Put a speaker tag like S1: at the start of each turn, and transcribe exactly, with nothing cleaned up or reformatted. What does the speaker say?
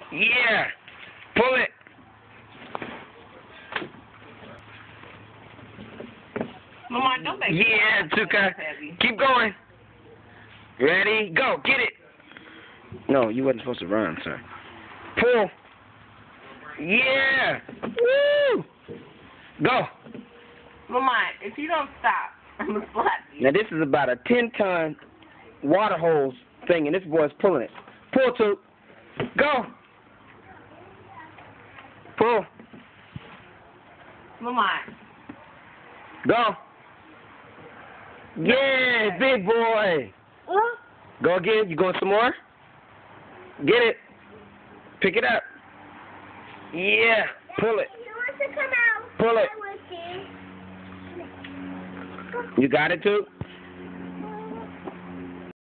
S1: Yeah. Pull it.
S2: Mama, don't make
S1: Yeah, Tookka. Keep going. Ready? Go. Get it. No, you wasn't supposed to run, sir. Pull. Yeah. Woo. Go.
S2: Mama, if you don't stop, I'm going to slap you.
S1: Now, this is about a ten-ton water hose thing, and this boy's pulling it. Pull, Took. Go. Pull.
S2: Mama.
S1: Go. Yeah, big boy.
S2: Uh,
S1: Go again. You going some more? Get it. Pick it up. Yeah. Pull it.
S3: You want to come out?
S1: Pull it.
S3: I will see.
S1: You got it, Took?